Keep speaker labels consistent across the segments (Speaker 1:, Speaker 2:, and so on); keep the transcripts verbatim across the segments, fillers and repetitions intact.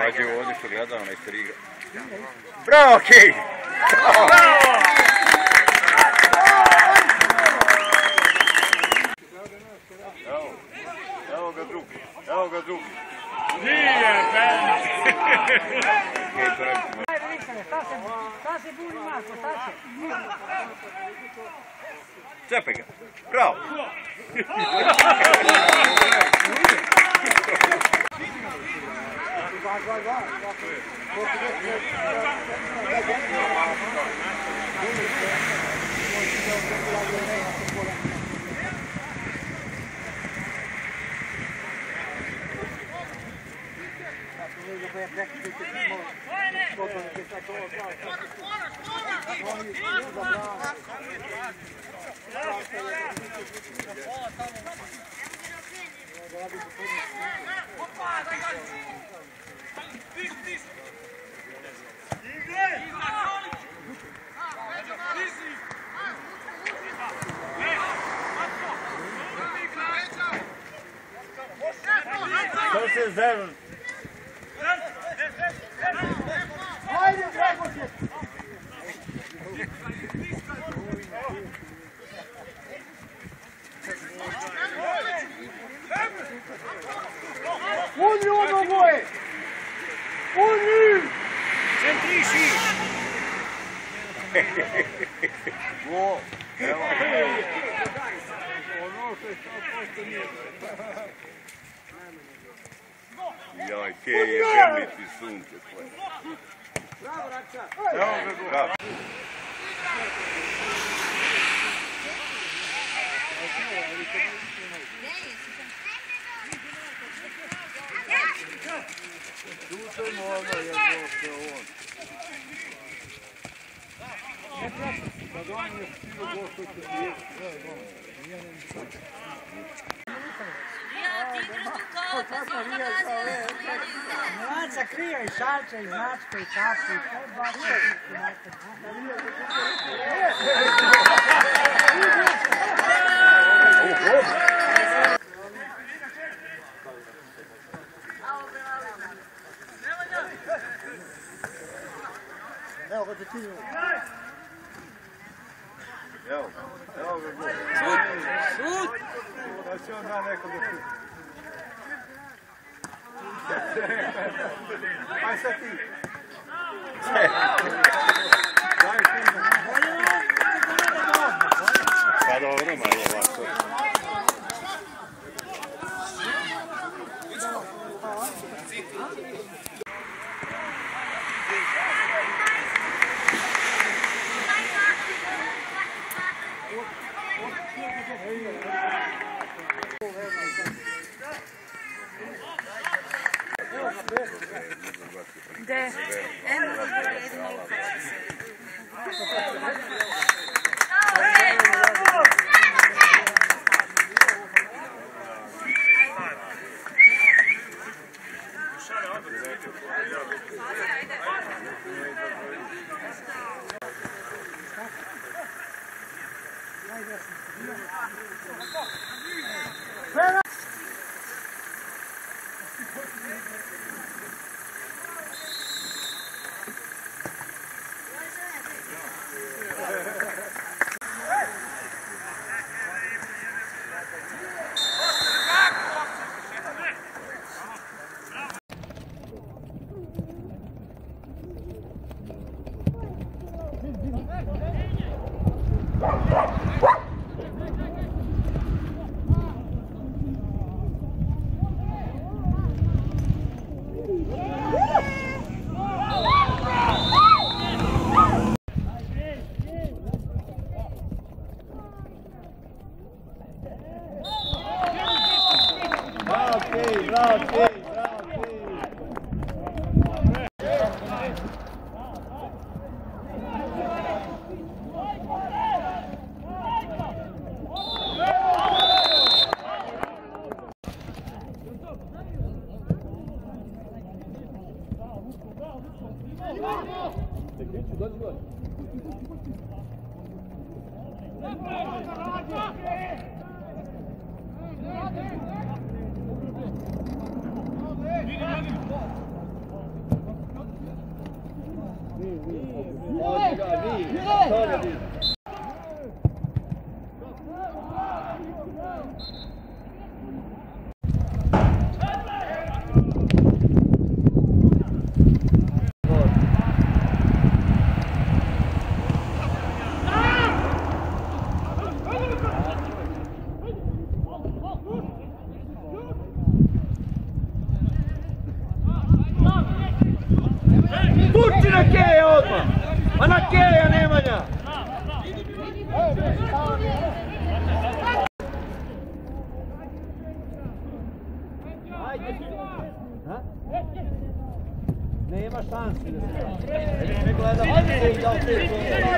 Speaker 1: Rađe ovdje što gleda onaj stari igra. Bravo, Kej! Evo, evo ga drugi, evo ga drugi.
Speaker 2: Nije, ben!
Speaker 1: Kej, to rekli.
Speaker 3: Šta se buni Marko, šta će?
Speaker 1: Čepaj ga, bravo! To se zelo.
Speaker 3: Ajde, Dragoće! Udri ono boje! Udri!
Speaker 1: Centriši! Go! Evo! Joj, Kej je grmiti sunce tvoje.
Speaker 3: Bravo, Rača!
Speaker 1: Evo ga go! Bravo! Tuto ono je došte on. Kad on je stilo gosto će svijet.
Speaker 3: Mlaca krija i šalča i značka i kapu i to je baš evo ga te činimo.
Speaker 1: Evo, evo ga go.
Speaker 2: Šut!
Speaker 1: Da će on da neko da šut. Aj sad ti. Pa dobro, malo ovako.
Speaker 4: De, eno na Keja odmah! Ma na Keja, Nemanja! Nema šansi da se ne gleda, ajde i da opet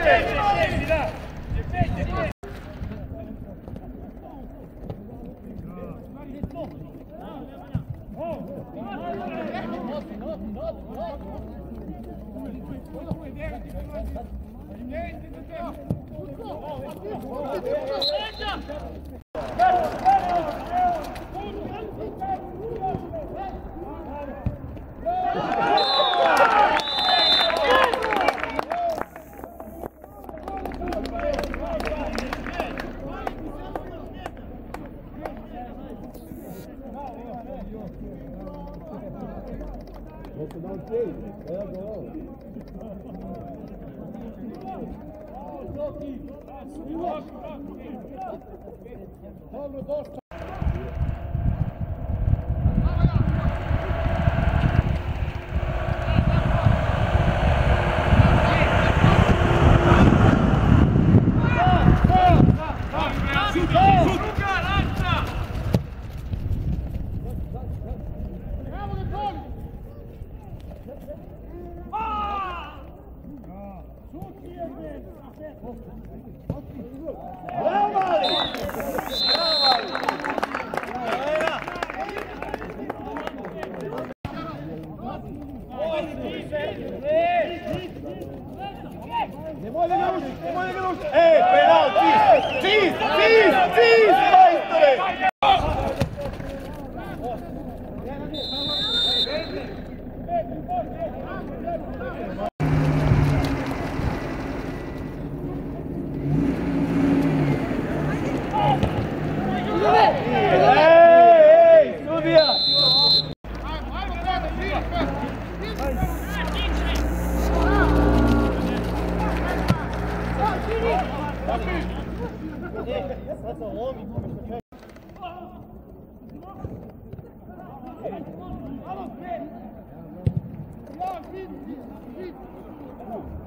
Speaker 4: Ej, penal, cis, cis, cis, cis, majstore! Ej, sudija!
Speaker 1: Vamos,